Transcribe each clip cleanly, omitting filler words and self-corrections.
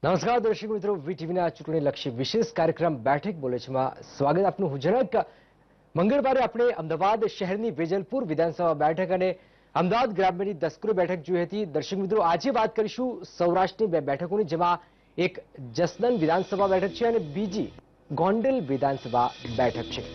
નમસ્કાર દર્શક મિત્રો, વીટીવીના ચૂંટણીલક્ષી વિશેષ કાર્યક્રમ બેઠક બોલે છે માં સ્વાગત આપનું હું જનક। મંગળવારે આપણે અમદાવાદ શહેરની વેજલપુર વિધાનસભા બેઠક અને અમદાવાદ ગ્રામ્યની દસક્રો બેઠક જોઈ હતી। દર્શક મિત્રો, આજે વાત કરીશું સૌરાષ્ટ્રની બે બેઠકોની, જેમાં એક જસદણ વિધાનસભા બેઠક છે અને બીજી ગોંડલ વિધાનસભા બેઠક છે।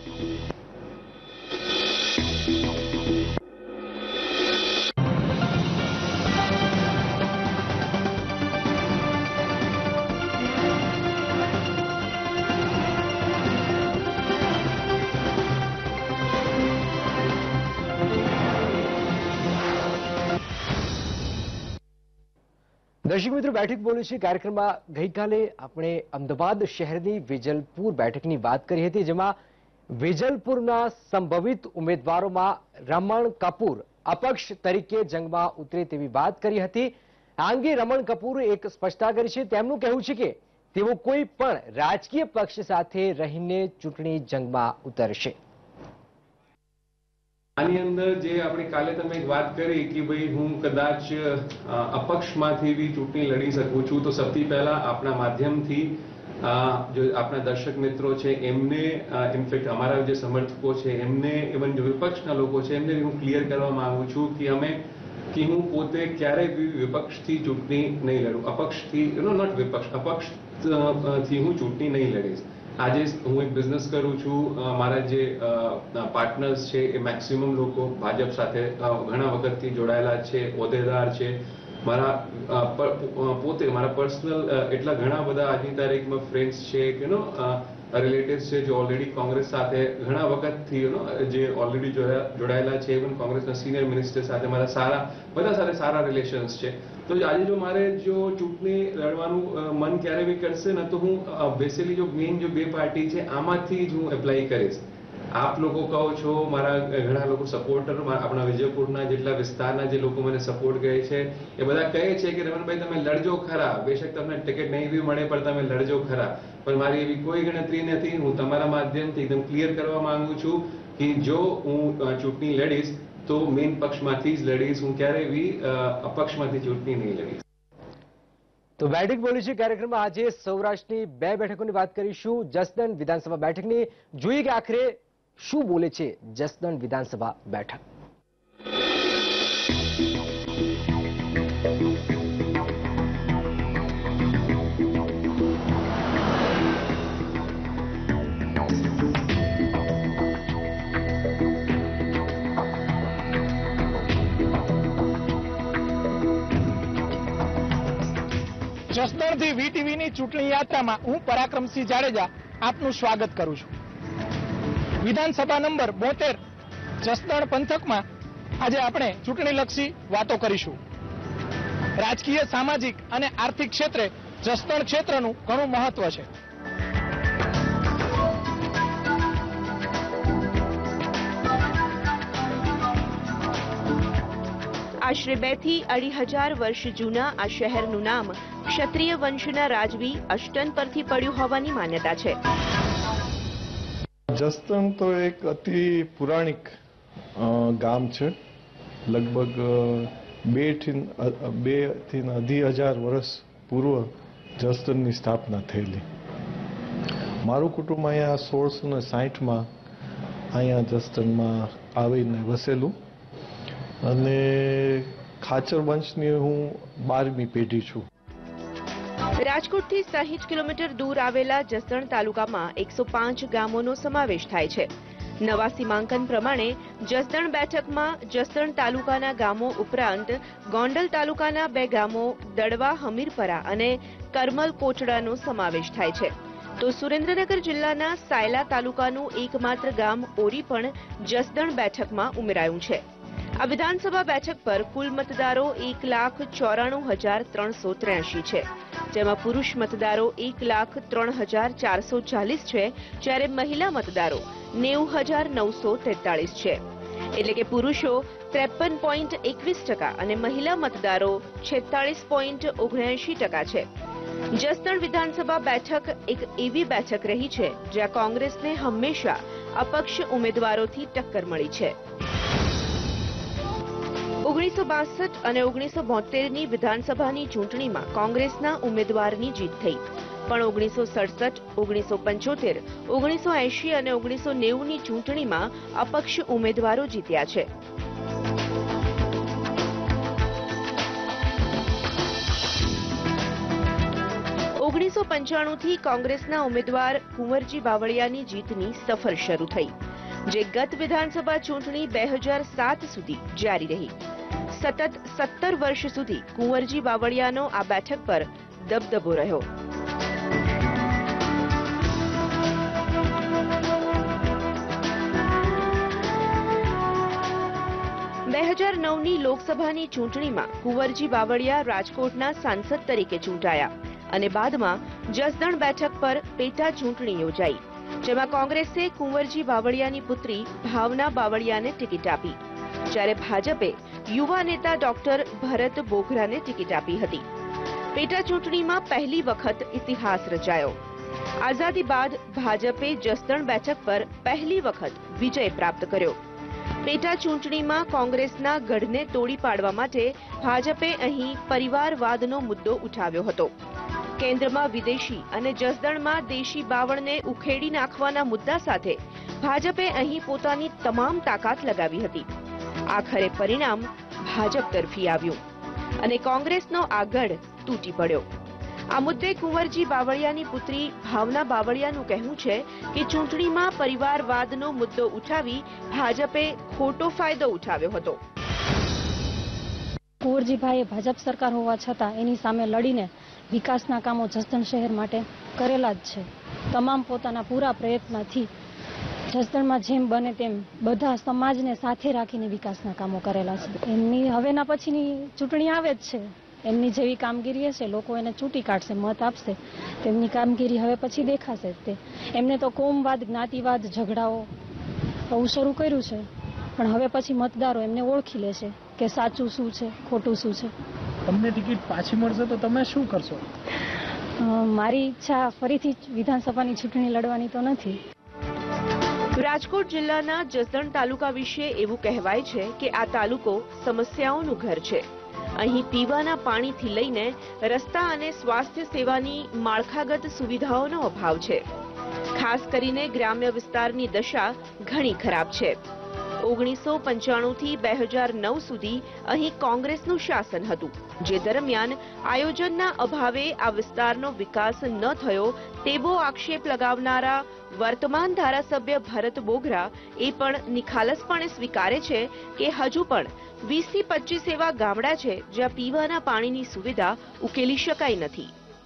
દર્શક મિત્રો, બેઠક બોલે છે કાર્યક્રમમાં ગઈકાલે આપણે અમદાવાદ શહેરની વેજલપુર બેઠકની વાત કરી હતી, જેમાં વેજલપુરના સંભવિત ઉમેદવારોમાં રમણ કપૂર અપક્ષ તરીકે જંગમાં ઉતરે તેવી વાત કરી હતી। આ અંગે રમણ કપૂરે એક સ્પષ્ટતા કરી છે। તેમનું કહેવું છે કે તેઓ કોઈ પણ રાજકીય પક્ષ સાથે રહીને ચૂંટણી જંગમાં ઉતરશે। આની અંદર જે આપણે કાલે તમે એક વાત કરી કે ભાઈ હું કદાચ અપક્ષમાંથી બી ચૂંટણી લડી શકું છું, તો સૌથી પહેલા આપણા માધ્યમથી જો આપણા દર્શક મિત્રો છે એમને, ઇનફેક્ટ અમારા જે સમર્થકો છે એમને, ઇવન જો વિપક્ષના લોકો છે એમને હું ક્લિયર કરવા માંગુ છું કે હું પોતે ક્યારેય બી વિપક્ષથી ચૂંટણી નહીં લડું, અપક્ષથી, નોટ વિપક્ષ, અપક્ષથી હું ચૂંટણી નહીં લડીશ। આજે હું એક બિઝનેસ કરું છું, મારા જે પાર્ટનર્સ છે એ મેક્સિમમ લોકો ભાજપ સાથે ઘણા વખતથી જોડાયેલા છે, હોદ્દેદાર છે। પોતે મારા પર્સનલ એટલા ઘણા બધા આજની તારીખમાં ફ્રેન્ડ્સ છે કે રિલેટિવ્સ છે જે ઓલરેડી કોંગ્રેસ સાથે ઘણા વખતથી જે ઓલરેડી જોડાયેલા છે, ઇવન કોંગ્રેસના સિનિયર મિનિસ્ટર સાથે મારા બધા સાથે સારા રિલેશન્સ છે। તો આજે જો મારે ચૂંટણી લડવાનું મન ક્યારે બી કરશે ને, તો હું બેસિકલી મેઇન બે પાર્ટી છે આમાંથી જ હું એપ્લાય કરીશ। આપ લોકો કહો છો, મારા ઘણા લોકો સપોર્ટર, આપણા વિજયપુરના જેટલા વિસ્તારના જે લોકો મને સપોર્ટ કરે છે એ બધા કહે છે કે રમણભાઈ તમે લડજો ખરા, બેશક તમને ટિકિટ નહીં બી મળે પણ તમે લડજો ખરા, પણ મારી એવી કોઈ ગણતરી નથી। હું તમારા માધ્યમથી એકદમ ક્લિયર કરવા માંગુ છું કે જો હું ચૂંટણી લડીશ તો મેઇન પક્ષમાંથી જ લડીશ, હું ક્યારેય બી અપક્ષમાંથી ચૂંટણી નહીં લડીશ। તો બેઠક બોલી છે કાર્યક્રમમાં આજે સૌરાષ્ટ્રની બે બેઠકોની વાત કરીશું, જસદણ વિધાનસભા બેઠકની। જોઈએ કે આખરે શું બોલે છે જસદણ વિધાનસભા બેઠક। જસદણથી વીટીવીની ચૂંટણી યાત્રામાં હું પરાક્રમસિંહ જાડેજા આપનું સ્વાગત કરું છું। વિધાનસભા નંબર 72 જસદણ પંથકમાં આજે આપણે ચૂંટણીલક્ષી વાતો કરીશું। રાજકીય, સામાજિક અને આર્થિક ક્ષેત્રે જસદણ ક્ષેત્રનું ઘણું મહત્વ છે। આશરે 2 થી 2,500 વર્ષ જૂના આ શહેરનું નામ ક્ષત્રિય વંશના રાજવી અષ્ટન પરથી પડ્યું હોવાની માન્યતા છે। જસદણ તો એક અતિ પુરાણિક ગામ છે। લગભગ 2 થી 2,500 વર્ષ પૂર્વ જસદણની સ્થાપના થયેલી। મારું કુટુંબ અહીંયા 1660માં અહીંયા જસદણમાં આવીને વસેલું અને ખાચર વંશની હું 12મી પેઢી છું। રાજકોટથી 60 કિલોમીટર દૂર આવેલા જસદણ તાલુકામાં 105 ગામોનો સમાવેશ થાય છે। નવા સીમાંકન પ્રમાણે જસદણ બેઠકમાં જસદણ તાલુકાના ગામો ઉપરાંત ગોંડલ તાલુકાના 2 ગામો દડવા, હમીરપરા અને કરમલ કોટડાનો સમાવેશ થાય છે। તો સુરેન્દ્રનગર જિલ્લાના સાયલા તાલુકાનું એકમાત્ર ગામ ઓરી પણ જસદણ બેઠકમાં ઉમેરાયું છે। આ વિધાનસભા બેઠક પર કુલ મતદારો 1,94,383 છે, જેમાં પુરુષ મતદારો 1,03,440 છે, જ્યારે મહિલા મતદારો 90,943 છે। એટલે કે પુરુષો 53.21% અને મહિલા મતદારો 46.79% છે। જસદણ વિધાનસભા બેઠક એક એવી બેઠક રહી છે જ્યાં કોંગ્રેસને હંમેશા અપક્ષ ઉમેદવારોથી ટક્કર મળી છે। 1962 અને 1972ની વિધાનસભાની ચૂંટણીમાં કોંગ્રેસના ઉમેદવારની જીત થઈ, પણ 1967, 1975, 1980 અને 1990ની ચૂંટણીમાં અપક્ષ ઉમેદવારો જીત્યા છે. 1995થી કોંગ્રેસના ઉમેદવાર કુંવરજી બાવળિયાની જીતની સફર શરૂ થઈ, જે ગત વિધાનસભા ચૂંટણી 2007 સુધી જારી રહી. સતત 17 વર્ષ સુધી કુંવરજી બાવળિયાનો આ બેઠક પર દબદબો રહ્યો. ની લોકસભાની ચૂંટણીમાં કુંવરજી બાવળિયા રાજકોટના સાંસદ તરીકે ચૂંટાયા અને બાદમાં જસદણ બેઠક પર પેટા ચૂંટણી યોજાઈ, જેમાં કોંગ્રેસે કુંવરજી બાવળિયાની પુત્રી ભાવના બાવળિયાને ટિકિટ આપી, જ્યારે ભાજપે યુવા નેતા ડોક્ટર ભરત બોઘરાને ટિકિટ આપી હતી. પેટા ચૂંટણીમાં પહેલી વખત ઇતિહાસ રચાયો. આઝાદી બાદ ભાજપે જસદણ બેઠક પર પહેલી વખત વિજય પ્રાપ્ત કર્યો. પેટા ચૂંટણીમાં કોંગ્રેસના ગઢને તોડી પાડવા માટે ભાજપે અહીં પરિવારવાદનો મુદ્દો ઉઠાવ્યો હતો. કેન્દ્રમાં વિદેશી અને જસદણમાં દેશી બાવળને ઉખેડી નાખવાના મુદ્દા સાથે ભાજપે અહીં પોતાની તમામ તાકાત લગાવી હતી. આખરે પરિણામ ભાજપ તરફી આવ્યું અને કોંગ્રેસનો આ ગઢ તૂટી પડ્યો. આ મુદ્દે કુંવરજી બાવળિયાની પુત્રી ભાવના બાવળિયાનું કહેવું છે કે ચૂંટણીમાં પરિવારવાદનો મુદ્દો ઉઠાવી ભાજપે ખોટો ફાયદો ઉઠાવ્યો હતો. કુંવરજીભાઈએ ભાજપ સરકાર હોવા છતાં એની સામે લડીને વિકાસના કામો જસદણ શહેર માટે કરેલા જ છે. તમામ પોતાના પૂરા પ્રયત્નથી જસદણમાં જેમ બને તેમ બધા સમાજને સાથે રાખીને વિકાસના કામો કરેલા છે. એમની હવેના પછીની ચૂંટણી આવે જ છે. એમની જેવી કામગીરી હશે, લોકો એને ચૂંટી કાઢશે, મત આપશે, તેમની કામગીરી હવે પછી દેખાશે. તે એમને તો કોમવાદ, જ્ઞાતિવાદ, ઝઘડાઓ બહુ શરૂ કર્યું છે, પણ હવે પછી મતદારો એમને ઓળખી લેશે કે સાચું શું છે, ખોટું શું છે. તમને ટિકિટ પાછી મળશે તો તમે શું કરશો? મારી ઈચ્છા ફરીથી વિધાનસભાની ચૂંટણી લડવાની તો નથી. રાજકોટ જિલ્લાના જસદણ તાલુકા વિશે એવું કહેવાય છે કે આ તાલુકો સમસ્યાઓનું ઘર છે. અહીં પીવાના પાણીથી લઈને રસ્તા અને સ્વાસ્થ્ય સેવાની માળખાગત સુવિધાઓનો અભાવ છે. ખાસ કરીને ગ્રામ્ય વિસ્તારની દશા ઘણી ખરાબ છે. 1995થી 2009 સુધી અહીં કોંગ્રેસનું શાસન હતું, જે દરમિયાન આયોજનના અભાવે આ વિસ્તારનો વિકાસ ન થયો તેવો આક્ષેપ લગાવનારા વર્તમાન ધારાસભ્ય ભરત બોઘરા એ પણ નિખાલસપણે સ્વીકારે છે કે હજુ પણ 20 થી 25 એવા ગામડા છે જ્યાં પીવાના પાણીની સુવિધા ઉકેલી શકાઈ નથી.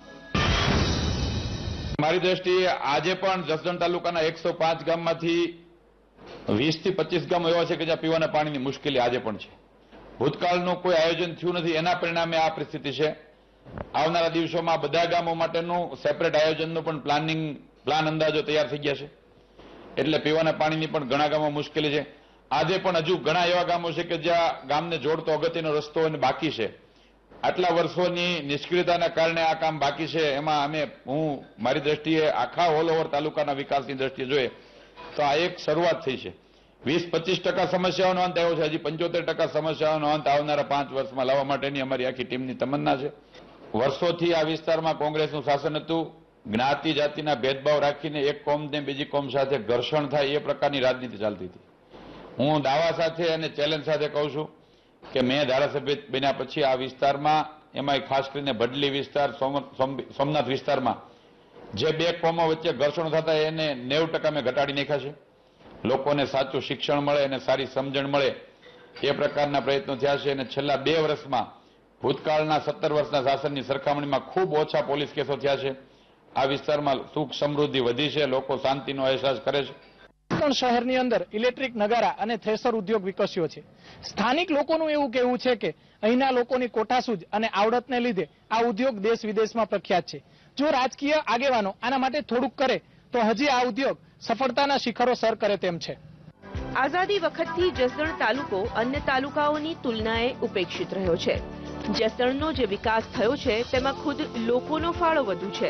મારી દ્રષ્ટિએ આજે પણ જસદણ તાલુકાના 105 ગામમાંથી 20 થી 25 ગામો એવા છે કે જ્યાં પીવાના પાણીની મુશ્કેલી આજે પણ છે. ભૂતકાળનું કોઈ આયોજન થયું નથી, એના પરિણામે આ પરિસ્થિતિ છે. આવનારા દિવસોમાં બધા ગામો માટેનું સેપરેટ આયોજનનું પણ પ્લાન અંદાજો તૈયાર થઈ ગયા છે. એટલે પીવાના પાણીની પણ ઘણા ગામો મુશ્કેલી છે. આજે પણ હજુ ઘણા એવા ગામો છે કે જ્યાં ગામને જોડતો અગત્યનો રસ્તો અને બાકી છે. આટલા વર્ષોની નિષ્ક્રિયતાના કારણે આ કામ બાકી છે. એમાં હું મારી દ્રષ્ટિએ આખા ઓલ ઓવર તાલુકાના વિકાસની દ્રષ્ટિએ જોઈએ તો આ એક શરૂઆત થઈ છે. 20-25% સમસ્યાઓનો અંત આવ્યો છે. હજી 75% સમસ્યાઓનો અંત આવનારા 5 વર્ષમાં લાવવા માટેની અમારી આખી ટીમની તમન્ના છે. વર્ષોથી આ વિસ્તારમાં કોંગ્રેસનું શાસન હતું. જ્ઞાતિ જાતિના ભેદભાવ રાખીને એક કોમને બીજી કોમ સાથે ઘર્ષણ થાય એ પ્રકારની રાજનીતિ ચાલતી હતી. હું દાવા સાથે અને ચેલેન્જ સાથે કહું છું કે મેં ધારાસભ્ય બન્યા પછી આ વિસ્તારમાં, એમાં ખાસ કરીને ભડલી વિસ્તાર, સોમનાથ વિસ્તારમાં જે બે કોમો વચ્ચે ઘર્ષણ થતા એને 90% મેં ઘટાડી નાખ્યા છે. લોકોને સાચું શિક્ષણ મળે અને સારી સમજણ મળે એ પ્રકારના પ્રયત્નો થયા છે. અને છેલ્લા 2 વર્ષમાં ભૂતકાળના 17 વર્ષના શાસનની સરખામણીમાં ખૂબ ઓછા પોલીસ કેસો થયા છે. આ વિસ્તારમાં સુખ સમૃદ્ધિ વધી છે. લોકો શાંતિનો અહેસાસ કરે છે. જસદણ શહેરની અંદર ઇલેક્ટ્રિક નગારા અને થ્રેસર ઉદ્યોગ વિકસ્યો છે. સ્થાનિક લોકોનું એવું કહેવું છે કે અહીંના લોકોની કોઠાસૂઝ અને આવડતને લીધે આ ઉદ્યોગ દેશ વિદેશમાં પ્રખ્યાત છે. જો રાજકીય આગેવાનો આના માટે થોડુંક કરે તો હજી આ ઉદ્યોગ સફળતાના શિખરો સર કરે તેમ છે. આઝાદી વખતથી જસદણ તાલુકો અન્ય તાલુકાઓની તુલનાએ ઉપેક્ષિત રહ્યો છે. જસદણનો જે વિકાસ થયો છે તેમાં ખુદ લોકોનો ફાળો વધુ છે.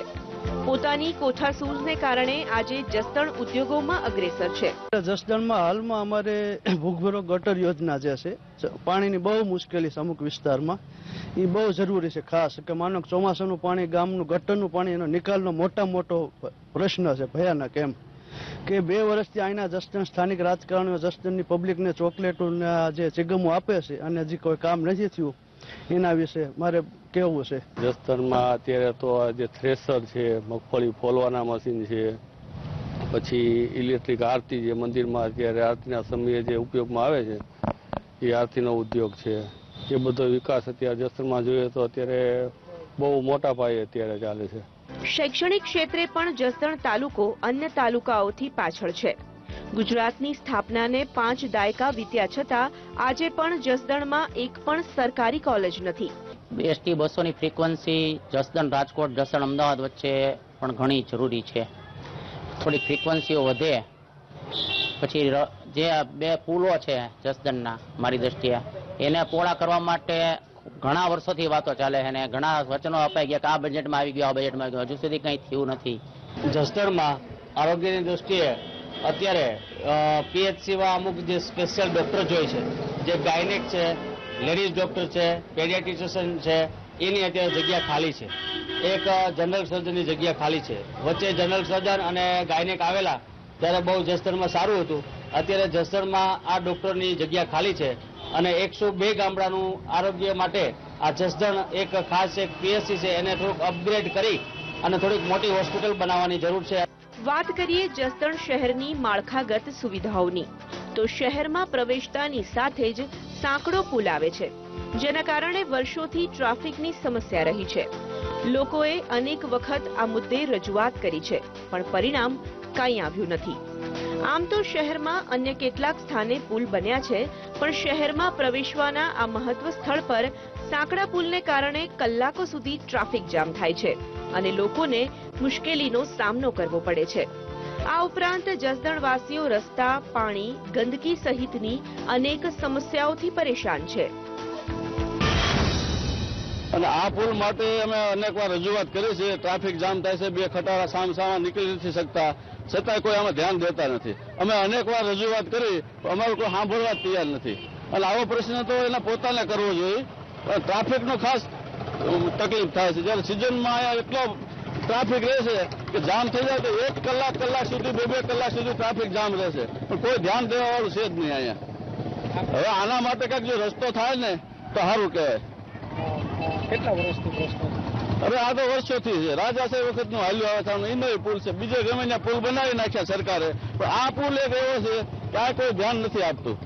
પોતાની કોઠાસૂઝને કારણે આજે જસદણ ઉદ્યોગોમાં અગ્રેસર છે. જસદણમાં હાલમાં અમારે ભૂગર્ભ ગટર યોજના જે છે, પાણીની બહુ મુશ્કેલી છે અમુક વિસ્તારમાં, એ બહુ જરૂરી છે. ખાસ કે માનો ચોમાસાનું પાણી, ગામનું ગટરનું પાણી, એનો નિકાલનો મોટો પ્રશ્ન છે, ભયાનક. એમ કે 2 વર્ષથી અહીંના જસદણ સ્થાનિક રાજકારણીઓ જસદણની પબ્લિકને ચોકલેટોના જે ચીગમો આપે છે અને હજી કોઈ કામ નથી થયું, એના વિશે મારે કેવું છે. જસદણમાં અત્યારે તો જે થ્રેસર છે, મગફળી ફોલવાના મશીન છે, પછી ઇલેક્ટ્રિક આરતી, જે મંદિરમાં અત્યારે આરતીના સમયે જે ઉપયોગમાં આવે છે, એ આરતીનો ઉદ્યોગ છે. એ બધો વિકાસ અત્યારે જસદણમાં જોઈએ તો અત્યારે બહુ મોટા પાયે અત્યારે ચાલે છે. શૈક્ષણિક ક્ષેત્રે પણ જસદણ તાલુકો અન્ય તાલુકાઓથી પાછળ છે. ગુજરાતની સ્થાપનાને 5 દાયકા વીત્યા છતાં આજે પણ જસદણમાં એક પણ સરકારી કોલેજ નથી. ST 200ની ફ્રીક્વન્સી જસદણ રાજકોટ, જસદણ અમદાવાદ વચ્ચે પણ ઘણી જરૂરી છે. થોડી ફ્રીક્વન્સીઓ વધે પછી જે 2 પુલો છે જસદણના, મારી દ્રષ્ટિએ એને પહોળા કરવા માટે ઘણા વર્ષોથી વાતો ચાલે છે અને ઘણા વચનો અપાઈ ગયા કે આ બજેટમાં આવી ગયું, આ બજેટમાં આવી ગયું. હજુ સુધી કંઈ થયું નથી. જસદણમાં આરોગ્યની દ્રષ્ટિએ અત્યારે PHCમાં અમુક જે સ્પેશિયલ ડોક્ટર હોય છે, જે ગાયનેક છે, લેડીઝ ડોક્ટર છે, પેડિયાટ્રિશિયન છે, એની અત્યારે જગ્યા ખાલી છે. એક જનરલ સર્જનની જગ્યા ખાલી છે. વચ્ચે જનરલ સર્જન અને ગાયનેક આવેલા ત્યારે બહુ જસદણમાં સારું હતું. અત્યારે જસદણમાં આ ડોક્ટરની જગ્યા ખાલી છે અને 102 ગામડાનું આરોગ્ય માટે આ જસદણ એક ખાસ એક PHC છે, એને થોડુંક અપગ્રેડ કરી અને થોડીક મોટી હોસ્પિટલ બનાવવાની જરૂર છે. વાત કરીએ જસદણ શહેરની માળખાગત સુવિધાઓની, તો શહેરમાં પ્રવેશતાની સાથે જ સાંકડો પુલ આવે છે, જેના કારણે વર્ષોથી ટ્રાફિકની સમસ્યા રહી છે. લોકોએ અનેક વખત આ મુદ્દે રજૂઆત કરી છે, પણ પરિણામ કંઈ આવ્યું નથી. આમ તો શહેરમાં અન્ય કેટલાક સ્થાને પુલ બન્યા છે, પણ શહેરમાં પ્રવેશવાના આ મહત્વ સ્થળ પર સાંકડા પુલને કારણે કલાકો સુધી ટ્રાફિક જામ થાય છે અને લોકોને મુશ્કેલીનો સામનો કરવો પડે છે. આ ઉપરાંત જસદણવાસીઓ રસ્તા, પાણી, ગંદકી સહિતની અનેક સમસ્યાઓથી પરેશાન છે. અને આ પુલ માટે અમે અનેકવાર રજૂઆત કરી છે. ટ્રાફિક જામ થાય છે, 2 ખટારા સામસામા નીકળી નથી શકતા, છતાં કોઈ આમાં ધ્યાન દેતા નથી. અમે અનેકવાર રજૂઆત કરી, અમારું કોઈ સાંભળવા તૈયાર નથી. અને આવો પ્રશ્ન તો એને પોતાને કરવો જોઈએ. ટ્રાફિકનો ખાસ તકલીફ થાય છે. જ્યારે સિઝનમાં અહીંયા એટલો ટ્રાફિક રહેશે કે જામ થઈ જાય તો 1 કલાક સુધી, 2 કલાક સુધી ટ્રાફિક જામ રહેશે, પણ કોઈ ધ્યાન દેવા વાળું છે જ નહીં અહીંયા. હવે આના માટે કંઈક જો રસ્તો થાય ને તો સારું કહેવાય. કેટલા વર્ષથી પ્રશ્ન? હવે આ તો વર્ષોથી છે. રાજાશાહી વખતનું હાલ્યું આવે છે. એનો પુલ છે, બીજે ગમે ત્યાં પુલ બનાવી નાખ્યા સરકારે, પણ આ પુલ એક એવો છે કે આ કોઈ ધ્યાન નથી આપતું.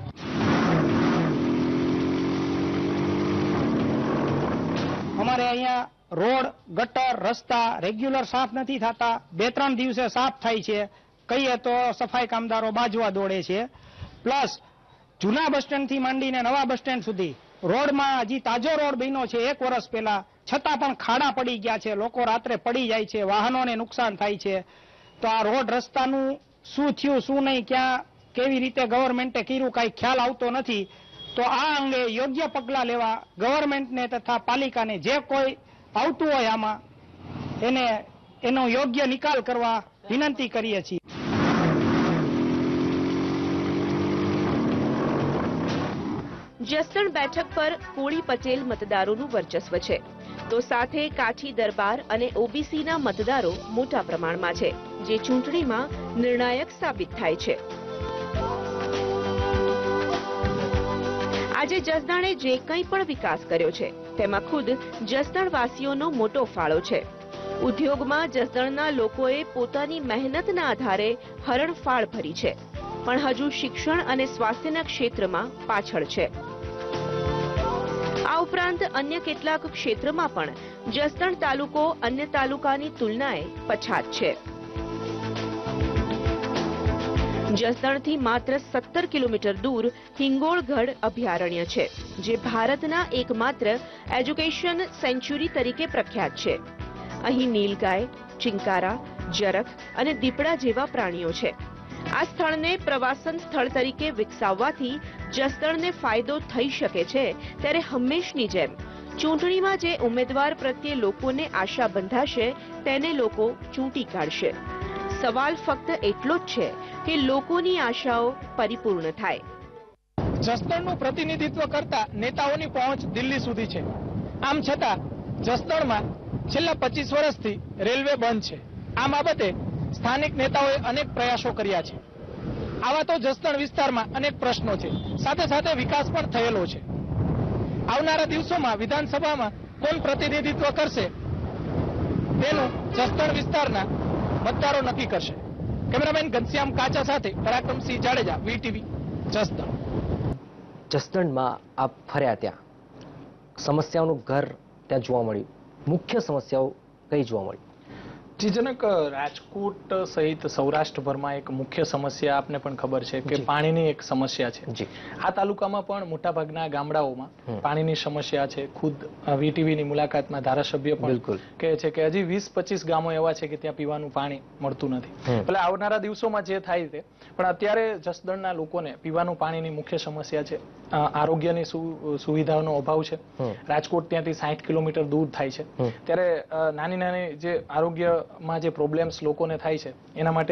અમારે અહીંયા રોડ, ગટર, રસ્તા રેગ્યુલર સાફ નથી થતા. 2-3 દિવસે સાફ થાય છે, કહીએ તો સફાઈ કામદારો બાજવા દોડે છે. પ્લસ જૂના બસ સ્ટેન્ડથી માંડીને નવા બસ સ્ટેન્ડ સુધી રોડમાં હજી તાજો રોડ બન્યો છે 1 વર્ષ પહેલા, છતાં પણ ખાડા પડી ગયા છે. લોકો રાત્રે પડી જાય છે, વાહનોને નુકસાન થાય છે. તો આ રોડ રસ્તાનું શું થયું, શું નહીં, ક્યાં કેવી રીતે ગવર્મેન્ટે કર્યું, કાંઈ ખ્યાલ આવતો નથી. તો આ અંગે યોગ્ય પગલાં લેવા ગવર્મેન્ટને તથા પાલિકાને જે કોઈ આવતું હોય આમાં એનો યોગ્ય નિકાલ કરવા વિનંતી કરીએ છીએ. જસદણ બેઠક પર કોળી પટેલ મતદારોનું વર્ચસ્વ છે, તો સાથે કાઠી દરબાર અને OBCના મતદારો મોટા પ્રમાણમાં છે, જે ચૂંટણીમાં નિર્ણાયક સાબિત થાય છે. આજે જસદણે જે કંઈ પણ વિકાસ કર્યો છે તેમાં ખુદ જસદણવાસીઓનો મોટો ફાળો છે. ઉદ્યોગમાં જસદણના લોકોએ પોતાની મહેનતના આધારે હરણફાળ ભરી છે, પણ હજુ શિક્ષણ અને સ્વાસ્થ્યના ક્ષેત્રમાં પાછળ છે. આ ઉપરાંત અન્ય કેટલાક ક્ષેત્રમાં પણ જસદણ તાલુકો અન્ય તાલુકાની તુલનાએ પછાત છે. જસદણથી માત્ર 17 કિલોમીટર દૂર હિંગોળગઢ અભયારણ્ય છે, જે ભારતના એકમાત્ર એજ્યુકેશન સેન્ચ્યુરી તરીકે પ્રખ્યાત છે. અહીં નીલગાય, ચિંકારા, જરખ અને દીપડા જેવા પ્રાણીઓ છે. આ સ્થળને પ્રવાસન સ્થળ તરીકે વિકસાવવાથી જસદણને ફાયદો થઈ શકે છે, ત્યારે હંમેશની જેમ ચૂંટણીમાં જે ઉમેદવાર પ્રત્યે લોકોને આશા બંધાશે તેને લોકો ચૂંટી કાઢશે. સવાલ ફક્ત એટલો જ છે કે લોકોની આશાઓ પરિપૂર્ણ થાય. જસદણનું પ્રતિનિધિત્વ કરતા નેતાઓની પહોંચ દિલ્હી સુધી છે. આમ છતાં જસદણમાં છેલ્લા 25 વર્ષથી રેલવે બંધ છે. આ બાબતે સ્થાનિક નેતાઓએ અનેક પ્રયાસો કર્યા છે. આવા તો જસદણ વિસ્તારમાં અનેક પ્રશ્નો છે, સાથે સાથે વિકાસ પણ થયેલો છે. આવનારા દિવસોમાં વિધાનસભામાં કોણ પ્રતિનિધિત્વ કરશે તેનું જસદણ વિસ્તારના મતદારો નક્કી કરશે. કેમેરામેન ઘનશ્યામ કાચા સાથે પરાક્રમસિંહ જાડેજા, વીટીવી, જસદણ. જસદણમાં આપ ફર્યા, ત્યાં સમસ્યાઓનું ઘર ત્યાં જોવા મળ્યું. મુખ્ય સમસ્યાઓ કઈ જોવા મળી? જી જનક, રાજકોટ સહિત સૌરાષ્ટ્રભરમાં એક મુખ્ય સમસ્યા આપને પણ ખબર છે કે પાણીની એક સમસ્યા છે. આ તાલુકામાં પણ મોટાભાગના ગામડાઓમાં પાણીની સમસ્યા છે. ખુદ વીટીવીની મુલાકાતમાં ધારાસભ્ય પણ કહે છે કે હજી 20-25 ગામો એવા છે કે ત્યાં પીવાનું પાણી મળતું નથી. એટલે આવનારા દિવસોમાં જે થાય તે, પણ અત્યારે જસદણના લોકોને પીવાનું પાણીની મુખ્ય સમસ્યા છે. આરોગ્યની સુવિધાઓનો અભાવ છે. રાજકોટ ત્યાંથી 60 કિલોમીટર દૂર થાય છે. ત્યારે નાની નાની જે આરોગ્યમાં જે પ્રોબ્લેમ્સ લોકોને થાય છે એના માટે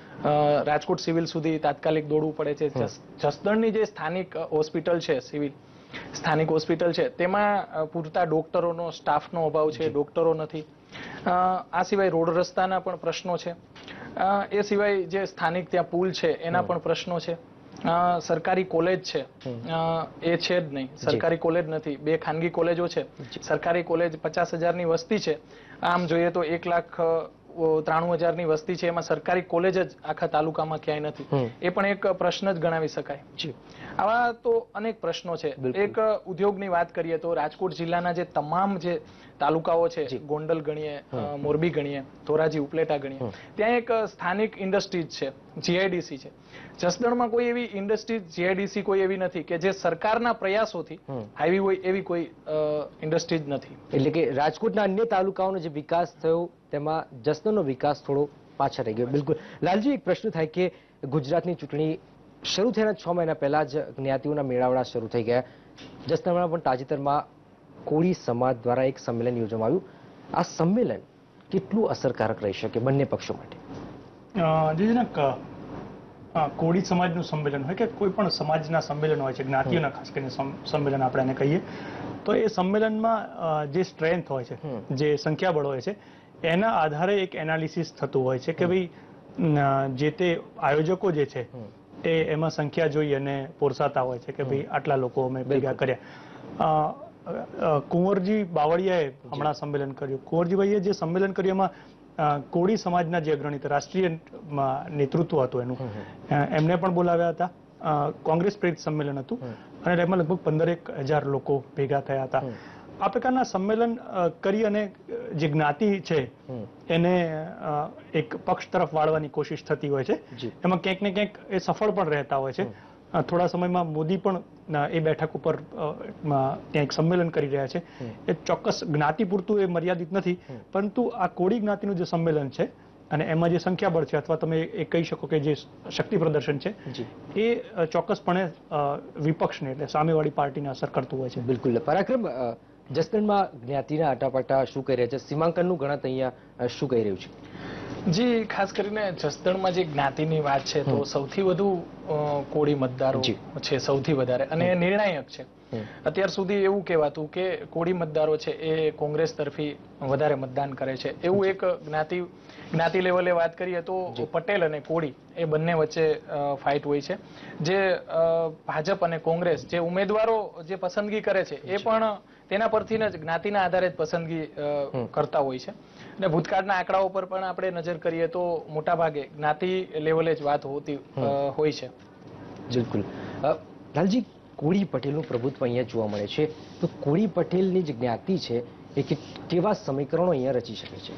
રાજકોટ સિવિલ સુધી તાત્કાલિક દોડવું પડે છે. જસદણની જે સ્થાનિક હોસ્પિટલ છે, સિવિલ સ્થાનિક હોસ્પિટલ છે, તેમાં પૂરતા ડોક્ટરોનો, સ્ટાફનો અભાવ છે. ડોક્ટરો નથી. આ સિવાય રોડ રસ્તાના પણ પ્રશ્નો છે. એ સિવાય જે સ્થાનિક ત્યાં પુલ છે એના પણ પ્રશ્નો છે. સરકારી કોલેજ છે એ છે જ નહીં. સરકારી કોલેજ નથી. 2 ખાનગી કોલેજો છે. સરકારી કોલેજ 50,000ની વસ્તી છે. આમ જોઈએ તો 1,93,000ની વસ્તી છે. એમાં સરકારી કોલેજ જ આખા તાલુકામાં ક્યાંય નથી. એ પણ એક પ્રશ્ન જ ગણાવી શકાય. આવા તો અનેક પ્રશ્નો છે. એક ઉદ્યોગની વાત કરીએ તો રાજકોટ જિલ્લાના જે તમામ જે તાલુકાઓ છે, ગોંડલ ગણીએ, મોરબી ગણીએ, ધોરાજી, ઉપલેટા ગણીએ, ત્યાં એક સ્થાનિક ઇન્ડસ્ટ્રીઝ છે, જીઆઈડીસી છે. જસદણમાં કોઈ એવી ઇન્ડસ્ટ્રીઝ, જીઆઈડીસી કોઈ એવી નથી કે જે સરકારના પ્રયાસોથી આવી હોય એવી કોઈ ઇન્ડસ્ટ્રીઝ નથી. એટલે કે રાજકોટના અન્ય તાલુકાઓનો જે વિકાસ થયો તેમાં જસદણનો વિકાસ થોડો પાછળ રહી ગયો. બિલકુલ. લાલજી, એક પ્રશ્ન થાય કે ગુજરાતની ચૂંટણી શરૂ થયાના 6 મહિના પહેલા જ જ્ઞાતિઓના મેળાવડા શરૂ થઈ ગયા. જસદણમાં પણ તાજેતરમાં કોળી સમાજ દ્વારા એક સંમેલન યોજવામાં આવ્યું. આ સંમેલન કેટલું અસરકારક રહી શકે બંને પક્ષો માટે? કોળી સમાજનું સંમેલન હોય કે કોઈ પણ સમાજના સંમેલન હોય છે, જ્ઞાતિઓના ખાસ કરીને સંમેલન આપણે એને કહીએ, તો એ સંમેલનમાં જે સ્ટ્રેન્થ હોય છે, જે સંખ્યાબળ હોય છે, એના આધારે એક એનાલિસિસ થતું હોય છે કે ભાઈ જે તે આયોજકો જે છે એ એમાં સંખ્યા જોઈ અને પોરસાતા હોય છે કે ભાઈ આટલા લોકો અમે ભેગા કર્યા. કુંવરજી બાવળિયાએ હમણાં સંમેલન કર્યું. કુંવરજીભાઈએ જે સંમેલન કર્યું એમાં કોળી સમાજના જે અગ્રણી રાષ્ટ્રીય નેતૃત્વ હતું એનું, એમને પણ બોલાવ્યા હતા. કોંગ્રેસ પ્રેરિત સંમેલન હતું અને એમાં લગભગ 15,000 લોકો ભેગા થયા હતા. આ પ્રકારના સંમેલન કરી અને જે જ્ઞાતિ છે એને એક પક્ષ તરફ વાળવાની કોશિશ થતી હોય છે. એમાં ક્યાંક ને ક્યાંક એ સફળ પણ રહેતા હોય છે. થોડા સમયમાં મોદી પણ એ બેઠક ઉપર ત્યાં એક સંમેલન કરી રહ્યા છે. એ ચોક્કસ જ્ઞાતિ પૂરતું એ મર્યાદિત નથી, પરંતુ આ કોળી જ્ઞાતિનું જે સંમેલન છે અને એમાં જે સંખ્યાબળ છે અથવા તમે એ કહી શકો કે જે શક્તિ પ્રદર્શન છે એ ચોક્કસપણે વિપક્ષને એટલે સામેવાળી પાર્ટીને અસર કરતું હોય છે. બિલકુલ. પરાક્રમ, જસદણમાં જ્ઞાતિના આટાપાટા શું કહી રહ્યા છે? સીમાંકનનું ગણત અહીંયા શું કહી રહ્યું છે? જી, ખાસ કરીને જસદણમાં જે જ્ઞાતિની વાત છે તો સૌથી વધુ કોળી મતદારો છે, સૌથી વધારે, અને એ નિર્ણાયક છે. અત્યાર સુધી એવું કહેવાતું કે કોળી મતદારો છે એ કોંગ્રેસ તરફી વધારે મતદાન કરે છે. એવું એક જ્ઞાતિ લેવલે વાત કરીએ તો પટેલ અને કોળી એ બંને વચ્ચે ફાઇટ હોય છે. જે ભાજપ અને કોંગ્રેસ જે ઉમેદવારો જે પસંદગી કરે છે એ પણ તેના પરથી જ જ્ઞાતિના આધારે જ પસંદગી કરતા હોય છે. અને ભૂતકાળના આંકડાઓ પર પણ આપણે નજર કરીએ તો મોટા ભાગે જ્ઞાતિ લેવલે જ વાત હોતી હોય છે. બિલકુલ. લાલજી, કોળી પટેલનું પ્રભુત્વ અહીંયા જોવા મળે છે, તો કોળી પટેલની જે જ્ઞાતિ છે એ કેવા સમીકરણો અહીંયા રચી શકે છે?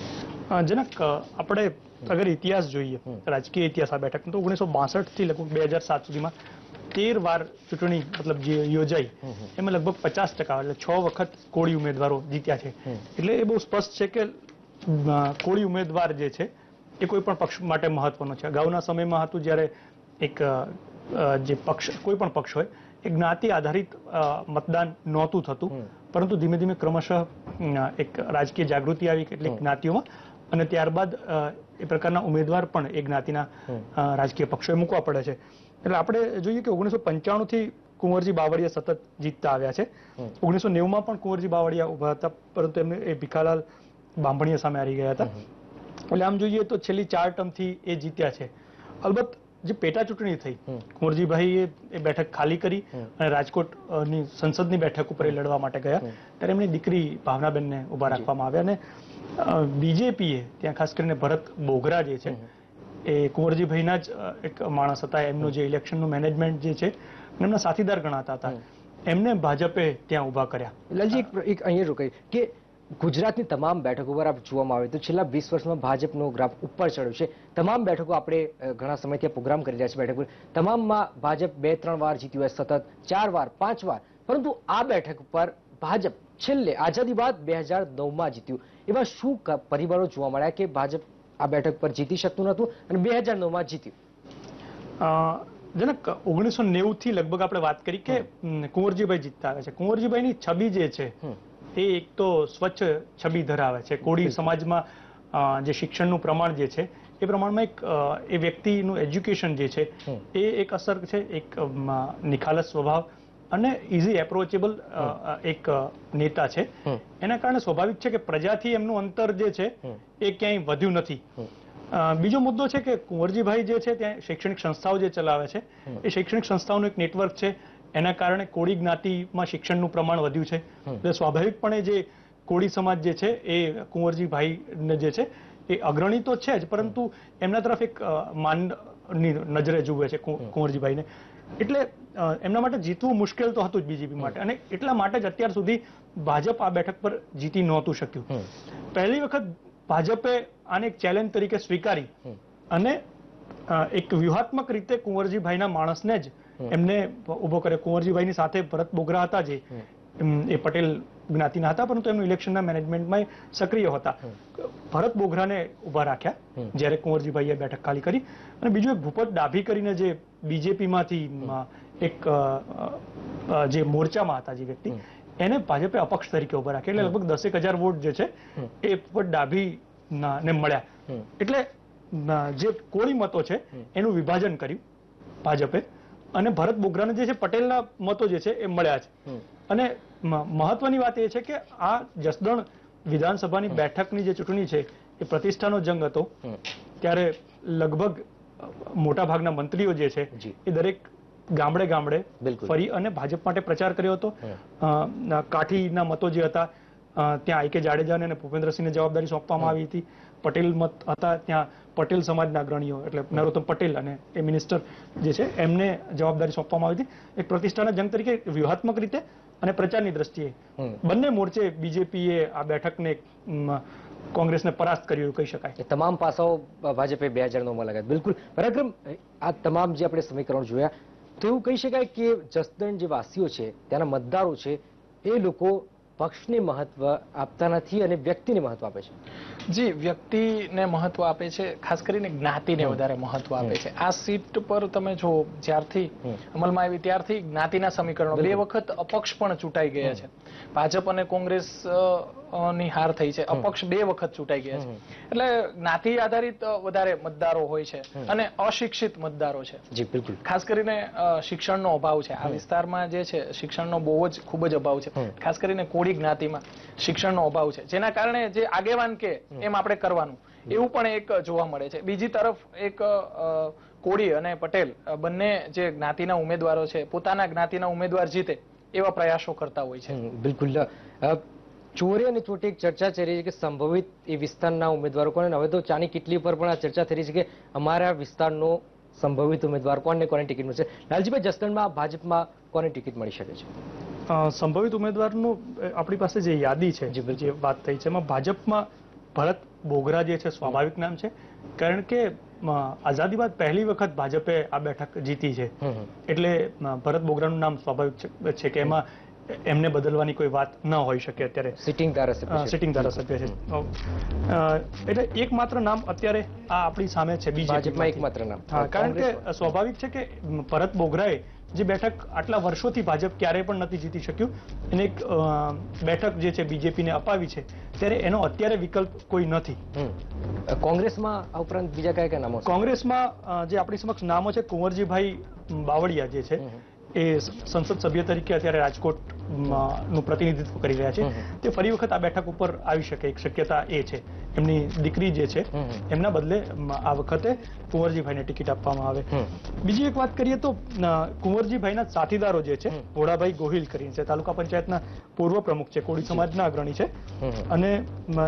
જનક, આપણે અગર ઇતિહાસ જોઈએ, રાજકીય ઇતિહાસ આ બેઠક, તો 1962 થી લગભગ 2007 સુધીમાં 13 વાર ચૂંટણી મતલબ જે યોજાઈ એમાં લગભગ 50% એટલે 6 વખત કોળી ઉમેદવારો જીત્યા છે. એટલે એ બહુ સ્પષ્ટ છે કે કોળી ઉમેદવાર જે છે એ કોઈ પણ પક્ષ માટે મહત્વનો છે. અગાઉના સમયમાં હતું જ્યારે એક જે પક્ષ કોઈ પણ પક્ષ હોય એ જ્ઞાતિ આધારિત મતદાન નહોતું થતું, પરંતુ ધીમે ધીમે ક્રમશઃ એક રાજકીય જાગૃતિ આવી કેટલીક જ્ઞાતિઓમાં અને ત્યારબાદ એ પ્રકારના ઉમેદવાર પણ એ જ્ઞાતિના રાજકીય પક્ષોએ મૂકવા પડે છે. એટલે આપણે જોઈએ કે 1995 થી કુંવરજી બાવળિયા સતત જીતતા આવ્યા છે. 1990 પણ કુંવરજી બાવળિયા ઉભા હતા, પરંતુ એમને એ ભીખાલાલ બાંભણીયા સામે હારી ગયા હતા. એટલે આમ જોઈએ તો છેલ્લી 4 ટર્મથી એ જીત્યા છે. અલબત્ત જે પેટા ચૂંટણી થઈ, કુંવરજીભાઈએ એ બેઠક ખાલી કરી અને રાજકોટની સંસદની બેઠક ઉપર એ લડવા માટે ગયા, ત્યારે એમની દીકરી ભાવનાબેનને ઉભા રાખવામાં આવ્યા. અને બીજેપીએ ત્યાં ખાસ કરીને ભરત બોગરા જે છે એ કુંવરજીભાઈના જ એક માણસ હતા. એમનું જે ઇલેક્શનનું મેનેજમેન્ટ જે છે એમના સાથીદાર ગણાતા હતા, એમને ભાજપે ત્યાં ઉભા કર્યા. લાલજી એક અહીંયા રોકાઈ કે ગુજરાતની તમામ બેઠકો પર આપ જોવામાં આવે તો છેલ્લા 20 વર્ષમાં ભાજપનો ગ્રાફ ઉપર ચડ્યો છે. તમામ બેઠકો આપણે ઘણા સમયથી પ્રોગ્રામ કરી રહ્યા છે બેઠક પર, તમામમાં ભાજપ 2-3 વાર જીત્યું હોય, સતત 4 વાર 5 વાર, પરંતુ આ બેઠક પર ભાજપ છેલ્લે આઝાદી બાદ 2009માં જીત્યું. એવા શું પરિબળો જોવા મળ્યા કે ભાજપ આ બેઠક પર જીતી શકતું નહોતું અને 2009માં જીત્યું? જનક 1990 થી લગભગ આપણે વાત કરી કે કુંવરજીભાઈ જીતતા આવે છે. કુંવરજીભાઈની છબી જે છે એ એક તો સ્વચ્છ છબી ધરાવે છે. કોળી સમાજમાં જે શિક્ષણનું પ્રમાણ જે છે એ પ્રમાણમાં એક એ વ્યક્તિનું એજ્યુકેશન જે છે એ એક અસર છે, એક નિખાલસ સ્વભાવ અને ઇઝી એપ્રોચેબલ એક નેતા છે. એના કારણે સ્વાભાવિક છે કે પ્રજાથી એમનું અંતર જે છે એ ક્યાંય વધ્યું નથી. બીજો મુદ્દો છે કે કુંવરજીભાઈ જે છે ત્યાં શૈક્ષણિક સંસ્થાઓ જે ચલાવે છે એ શૈક્ષણિક સંસ્થાઓનું એક નેટવર્ક છે. એના કારણે કોળી જ્ઞાતિમાં શિક્ષણનું પ્રમાણ વધ્યું છે. એટલે સ્વાભાવિકપણે જે કોળી સમાજ જે છે એ કુંવરજીભાઈને જે છે એ અગ્રણી તો છે જ, પરંતુ એમના તરફ એક માનની નજરે જુએ છે કુંવરજીભાઈને. એટલે એમના માટે જીતવું મુશ્કેલ તો હતું જ બીજેપી માટે, અને એટલા માટે જ અત્યાર સુધી ભાજપ આ બેઠક પર જીતી નહોતું શક્યું. પહેલી વખત ભાજપે આને એક ચેલેન્જ તરીકે સ્વીકારી અને એક વ્યૂહાત્મક રીતે કુંવરજીભાઈના માણસને જ એમને ઉભો કર્યો. કુંવરજીભાઈની સાથે ભરત બોગરા હતા જે એ પટેલ જ્ઞાતિના હતા, પરંતુ એમનું ઇલેક્શનના મેનેજમેન્ટમાં સક્રિય હતા. ભરત બોગરાને ઉભા રાખ્યા જ્યારે કુંવરજીભાઈએ બેઠક ખાલી કરી. અને બીજું એક ભૂપત ડાભી કરીને જે બીજેપીમાંથી એક જે મોરચામાં હતા જે વ્યક્તિ, એને ભાજપે અપક્ષ તરીકે ઉભા રાખ્યા. એટલે લગભગ 10,000 વોટ જે છે એ ભૂપત ડાભીને મળ્યા. એટલે જે કોળી મતો છે એનું વિભાજન કર્યું ભાજપે, અને ભરત બોગરાને જે છે પટેલના મતો જે છે એ મળ્યા છે. અને મહત્વની વાત એ છે કે આ જસદણ વિધાનસભાની બેઠકની જે ચૂંટણી છે એ પ્રતિષ્ઠાનો જંગ હતો. ત્યારે લગભગ મોટા ભાગના મંત્રીઓ જે છે એ દરેક ગામડે ગામડે ફરી અને ભાજપ માટે પ્રચાર કર્યો હતો. કાઠીના મતો જે હતા ત્યાં આઈ કે જાડેજાને અને ભૂપેન્દ્રસિંહને જવાબદારી સોંપવામાં આવી હતી. પટેલ મત હતા ત્યાં પટેલ સમાજના અગ્રણીઓ એટલે નરોત્તમ પટેલ અને એ મિનિસ્ટર જે છે એમને જવાબદારી સોંપવામાં આવી હતી. એક પ્રતિષ્ઠાના જંગ તરીકે વ્યૂહાત્મક રીતે અને પ્રચારની દ્રષ્ટિએ બંને મોરચે બીજેપીએ આ બેઠકને કોંગ્રેસને પરાસ્ત કર્યું કહી શકાય. તમામ પાસાઓ ભાજપે 2009માં લગાવ્યા. બિલકુલ પરાક્રમ, આ તમામ જે આપણે સમીકરણ જોયા તો એવું કહી શકાય કે જસદણ જે વાસીઓ છે ત્યાંના મતદારો છે એ લોકો પક્ષને મહત્વ આપતા નથી અને વ્યક્તિને મહત્વ આપે છે. જી, વ્યક્તિને મહત્વ આપે છે, ખાસ કરીને જ્ઞાતિને વધારે મહત્વ આપે છે. આ સીટ પર તમે જો જ્યારથી અમલમાં આવી ત્યારથી જ્ઞાતિના સમીકરણો 2 વખત અપક્ષ પણ ચૂંટાઈ ગયા છે. ભાજપ અને કોંગ્રેસ ની હાર થઈ છે, અપક્ષ 2 વખત ચૂંટાઈ ગયા છે. એટલે જ્ઞાતિ આધારિત વધારે મતદારો હોય છે અને અશિક્ષિત મતદારો છે. જી બિલકુલ. ખાસ કરીને શિક્ષણનો અભાવ છે આ વિસ્તારમાં જે છે, શિક્ષણનો બહુ જ ખૂબ જ અભાવ છે. ખાસ કરીને કોળી જ્ઞાતિમાં શિક્ષણનો અભાવ છે, જેના કારણે જે આગેવાન કે એમ આપણે કરવાનું એવું પણ એક જોવા મળે છે. બીજી તરફ એક કોળી અને પટેલ બંને જે જ્ઞાતિના ઉમેદવારો છે પોતાના જ્ઞાતિના ઉમેદવાર જીતે એવા પ્રયાસો કરતા હોય છે. બિલકુલ. ચોરી અને ચોટી એક ચર્ચા થઈ રહી છે કે સંભવિત એ વિસ્તારના ઉમેદવારો કોને, હવે તો ચાની કેટલી પર પણ આ ચર્ચા થઈ રહી છે કે અમારા વિસ્તારનો સંભવિત ઉમેદવાર કોને કોને ટિકિટ મળશે. લાલજીભાઈ, જસદણમાં ભાજપમાં કોને ટિકિટ મળી શકે છે? સંભવિત ઉમેદવારનું આપણી પાસે જે યાદી છે જે વાત થઈ છે એમાં ભાજપમાં ભરત બોગરા જે છે સ્વાભાવિક નામ છે, કારણ કે આઝાદી બાદ પહેલી વખત ભાજપે આ બેઠક જીતી છે. એટલે ભરત બોગરાનું નામ સ્વાભાવિક છે કે એમાં એમને બદલવાની કોઈ વાત ન હોઈ શકે. અત્યારે સિટિંગ ધારાસભ્ય છે એટલે એકમાત્ર નામ અત્યારે આ આપણી સામે છે. બીજેપીમાં એકમાત્ર નામ. કારણ કે સ્વાભાવિક છે કે ભરત બોગરાએ જે બેઠક આટલા વર્ષોથી ભાજપ ક્યારેય પણ નથી જીતી શક્યું, એને એક બેઠક જે છે બીજેપીને અપાવી છે, ત્યારે એનો અત્યારે વિકલ્પ કોઈ નથી. કોંગ્રેસમાં આ ઉપરાંત બીજા કયા કયા નામો? કોંગ્રેસમાં જે આપણી સમક્ષ નામો છે, કુંવરજીભાઈ બાવળિયા જે છે એ સંસદ સભ્ય તરીકે અત્યારે રાજકોટ નું પ્રતિનિધિત્વ કરી રહ્યા છે, તે ફરી વખત આ બેઠક ઉપર આવી શકે એક શક્યતા એ છે. એમની દીકરી જે છે એમના બદલે આ વખતે કુંવરજીભાઈને ટિકિટ આપવામાં આવે. બીજી એક વાત કરીએ તો કુંવરજીભાઈના સાથીદારો જે છે, ભોળાભાઈ ગોહિલ કરીને છે, તાલુકા પંચાયતના પૂર્વ પ્રમુખ છે, કોળી સમાજના અગ્રણી છે, અને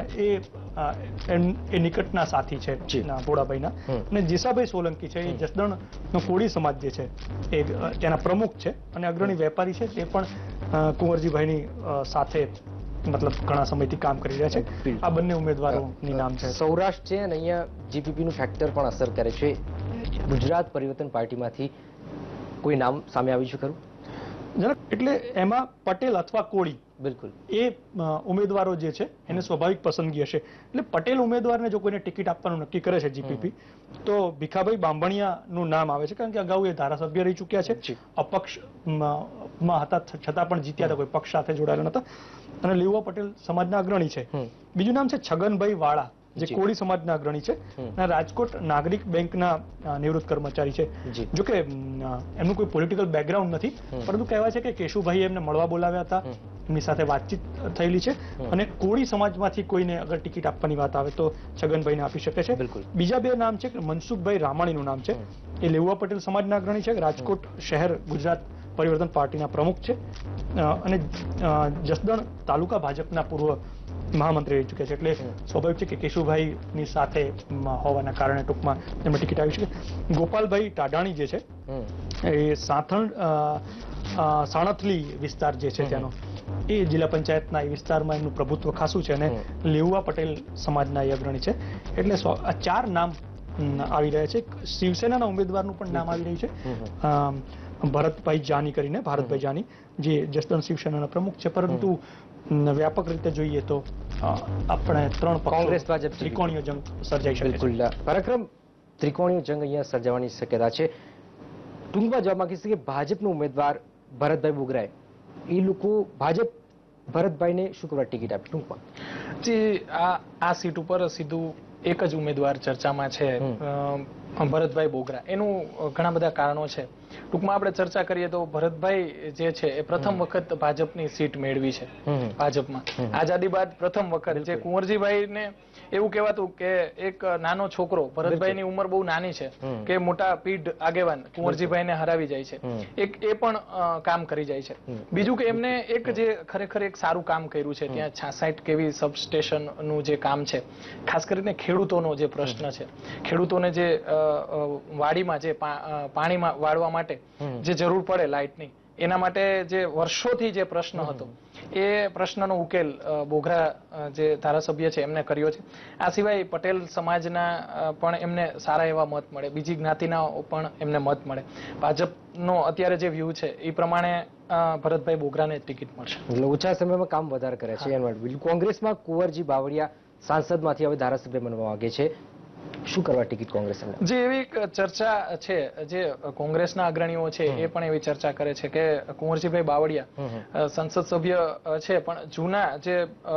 એ નિકટના સાથી છે ભોળાભાઈના. અને જીસાભાઈ સોલંકી છે, એ જસદણનો કોળી સમાજ જે છે એ તેના પ્રમુખ છે અને અગ્રણી વેપારી છે, તે પણ કુંવરજીભાઈની સાથે મતલબ ઘણા સમયથી કામ કરી રહ્યા છે. આ બંને ઉમેદવારોની નામ છે. સૌરાષ્ટ્ર છે અને અહીંયા જીપીપી નું ફેક્ટર પણ અસર કરે છે. ગુજરાત પરિવર્તન પાર્ટીમાંથી કોઈ નામ સામે આવ્યું છે ખરું? એટલે એમાં પટેલ અથવા કોળી બિલકુલ એ ઉમેદવારો જે છે એને સ્વાભાવિક પસંદગી હશે. એટલે પટેલ ઉમેદવારને જો કોઈને ટિકિટ આપવાનું નક્કી કરે છે જીપીપી, તો ભીખાભાઈ બાંભણિયાનું નામ આવે છે, કારણ કે અગાઉ એ ધારાસભ્ય રહી ચૂક્યા છે, અપક્ષમાં હતા છતાં પણ જીત્યા હતા, કોઈ પક્ષ સાથે જોડાયેલા નતા, અને લેઉવા પટેલ સમાજના અગ્રણી છે. બીજું નામ છે છગનભાઈ વાળા, જે કોળી સમાજના અગ્રણી છે, અને રાજકોટ નાગરિક બેંકના નિવૃત્ત કર્મચારી છે. જોકે એમનું કોઈ પોલિટિકલ બેકગ્રાઉન્ડ નથી, પરંતુ કહેવાય છે કે કેશુભાઈ એમને મળવા બોલાવ્યા હતા, એમની સાથે વાતચીત થયેલી છે, અને કોળી સમાજમાંથી કોઈને અગર ટિકિટ આપવાની વાત આવે તો છગનભાઈને આપી શકે છે. બીજા બે નામ છે, મનસુખભાઈ રામાણીનું નામ છે, એ લેઉવા પટેલ સમાજના અગ્રણી છે, રાજકોટ શહેર ગુજરાત પરિવર્તન પાર્ટીના પ્રમુખ છે, અને જસદણ તાલુકા ભાજપના પૂર્વ મહામંત્રી રહી ચૂક્યા છે. એટલે સ્વાભાવિક છે કે કેશુભાઈની સાથે હોવાના કારણે ટૂંકમાં એમને ટિકિટ આવી શકે. ગોપાલભાઈ ટાડાણી જે છે એ સાણથલી વિસ્તાર જે છે ત્યાંનો, એ જિલ્લા પંચાયતના એ વિસ્તારમાં એમનું પ્રભુત્વ ખાસું છે, અને લેઉવા પટેલ સમાજના એ અગ્રણી છે. એટલે આ 4 નામ આવી રહ્યા છે. શિવસેનાના ઉમેદવારનું પણ નામ આવી રહ્યું છે, ભરતભાઈ જાની કરીને, ભારતભાઈ જાની, જે જસદણ શિવસેનાના પ્રમુખ છે. પરંતુ વ્યાપક રીતે જોઈએ તો આપણે 3 કોંગ્રેસ ભાજપ ત્રિકોણીય જંગ સર્જાઈ શકે છે. બિલકુલ પરાક્રમ, ત્રિકોણીય જંગ અહીંયા સર્જાવાની શક્યતા છે. ટૂંકમાં જવાબ માંગીશ કે ભાજપનો ઉમેદવાર ભરતભાઈ બોગરાએ, એ લોકો ભાજપ ભરતભાઈને શું કરવા ટિકિટ આપી? ટૂંકમાં જે આ સીટ ઉપર સીધું એક જ ઉમેદવાર ચર્ચામાં છે, ભરતભાઈ બોગરા. એનું ઘણા બધા કારણો છે. ટૂંકમાં આપણે ચર્ચા કરીએ તો ભરતભાઈ જે છે એ પ્રથમ વખત ભાજપની સીટ મેળવી છે ભાજપમાં. આઝાદી બાદ પ્રથમ વખત. જે કુંવરજીભાઈને એવું કહેવાતું કે એક નાનો છોકરો, ભરતભાઈની ઉંમર બહુ નાની છે, કે મોટા પીઢ આગેવાન કુંવરજીભાઈને હરાવી જાય છે, એ પણ કામ કરી જાય છે. બીજું કે એમને એક જે ખરેખર એક સારું કામ કર્યું છે, ત્યાં 66 કેવી સબસ્ટેશનનું જે કામ છે, ખાસ કરીને ખેડૂતોનો જે પ્રશ્ન છે, ખેડૂતોને જે વાડીમાં જે પાણીમાં વાળવા માટે જે જરૂર પડે લાઇટની, એના માટે જે વર્ષોથી જે પ્રશ્ન હતો, એ પ્રશ્નનો ઉકેલ બોગરા જે ધારાસભ્ય છે એમને કર્યો છે. આ સિવાય પટેલ સમાજના પણ એમને સારા એવા મત મળે, બીજી જ્ઞાતિના પણ એમને મત મળે. ભાજપનો અત્યારે જે વ્યૂ છે એ પ્રમાણે ભરતભાઈ બોગરાને ટિકિટ મળશે. એટલે ઓછા સમયમાં કામ વધારે કરે છે. કોંગ્રેસમાં કુંવરજી બાવળિયા સાંસદમાંથી હવે ધારાસભ્ય બનવા માંગે છે, શું કરવા ટિકિટ કોંગ્રેસ? જે એવી ચર્ચા છે, જે કોંગ્રેસના અગ્રણીઓ છે એ પણ એવી ચર્ચા કરે છે કે કુંવરજીભાઈ બાવળિયા સંસદ સભ્ય છે, પણ જૂના જે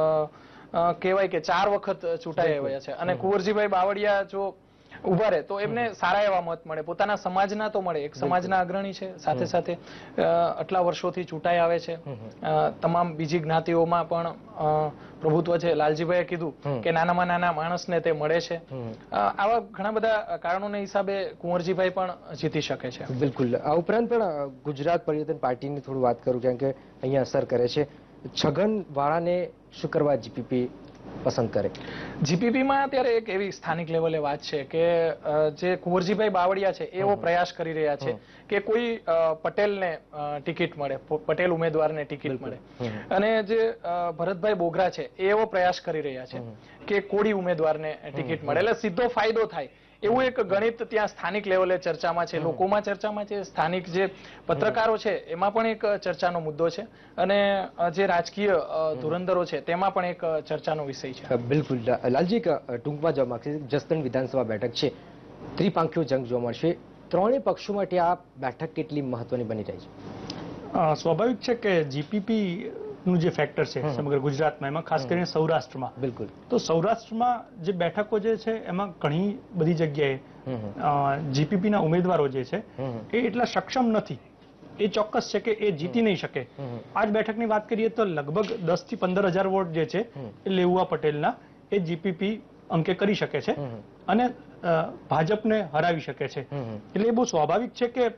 કહેવાય કે 4 વખત ચૂંટાઈ આવ્યા છે, અને કુંવરજીભાઈ બાવળિયા જો ઉભા રહે તો એમને સારા એવા મત મળે, પોતાના સમાજના તો મળે. એક સમાજના અગ્રણી છે, સાથે સાથે આટલા વર્ષોથી ચૂંટાઈ આવે છે, તમામ બીજી જ્ઞાતિઓમાં પણ પ્રભુત્વ છે. લાલજીભાઈએ કીધું કે નાનામાં નાના માણસને તે મળે છે. આવા ઘણા બધા કારણોના હિસાબે કુંવરજીભાઈ પણ જીતી શકે છે. બિલકુલ. આ ઉપરાંત પણ ગુજરાત પરિવર્તન પાર્ટીની થોડું વાત કરું, કારણ કે અહીંયા અસર કરે છે. છગન વાળાને શું કરવા જીપીપી પસંદ કરે? જીપીપીમાં અત્યારે એક એવી સ્થાનિક લેવલે વાત છે કે જે કુંવરજીભાઈ બાવળિયા છે એવો પ્રયાસ કરી રહ્યા છે કે કોઈ પટેલને ટિકિટ મળે, પટેલ ઉમેદવારને ટિકિટ મળે, અને જે ભરતભાઈ બોગરા છે એવો પ્રયાસ કરી રહ્યા છે કે કોળી ઉમેદવારને ટિકિટ મળે, એટલે સીધો ફાયદો થાય. એવું એક ગણિત ત્યાં સ્થાનિક લેવલે ચર્ચામાં છે, લોકોમાં ચર્ચામાં છે, સ્થાનિક જે પત્રકારો છે એમાં પણ એક ચર્ચાનો મુદ્દો છે, અને જે રાજકીય ધુરંધરો છે તેમાં પણ એક ચર્ચાનો વિષય છે. બિલકુલ. લાલજી, ટૂંકમાં જવાબ માંગશે, જસદણ વિધાનસભા બેઠક છે, ત્રિપાંખીયો જંગ જોવા મળશે. ત્રણેય પક્ષો માટે આ બેઠક કેટલી મહત્વની બની રહી છે? સ્વાભાવિક છે કે જીપીપી નું જે ફેક્ટર છે સમગ્ર ગુજરાતમાં, એમાં ખાસ કરીને સૌરાષ્ટ્રમાં, બિલકુલ, તો સૌરાષ્ટ્રમાં જે બેઠકો જે છે એમાં ઘણી બધી જગ્યાએ જીપીપી ના ઉમેદવારો જે છે એ એટલા સક્ષમ નથી. એ ચોક્કસ છે કે એ જીતી નહીં શકે. આ જ બેઠકની વાત કરીએ તો લગભગ 10 થી 15,000 વોટ જે છે એ લેઉવા પટેલના એ જીપીપી અંકે કરી શકે છે અને ભાજપને હરાવી શકે છે. એટલે એ બહુ સ્વાભાવિક છે કે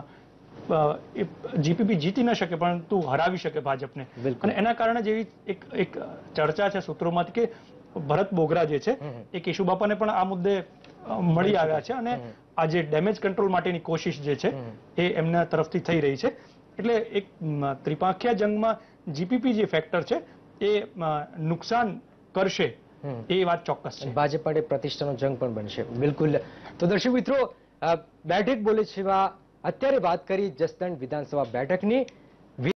જીપીપી જીતી ન શકે પરંતુ હરાવી શકે ભાજપને. અને એના કારણે જેવી એક ચર્ચા છે સૂત્રોમાંથી કે ભરત બોગરા જે છે એ કેશુબાપાને પણ આ મુદ્દે મળી આવ્યા છે અને આ જે ડેમેજ કંટ્રોલ માટેની કોશિશ જે છે એ એમના તરફથી થઈ રહી છે. એટલે એક ત્રિપાંખિયા જંગમાં જીપીપી જે ફેક્ટર છે એ નુકસાન કરશે એ વાત ચોક્કસ છે. ભાજપ માટે પ્રતિષ્ઠાનો જંગ પણ બનશે. બિલકુલ. તો દર્શક મિત્રો, બેઠક બોલે છે અત્યારે વાત કરી જસદણ વિધાનસભા બેઠકની.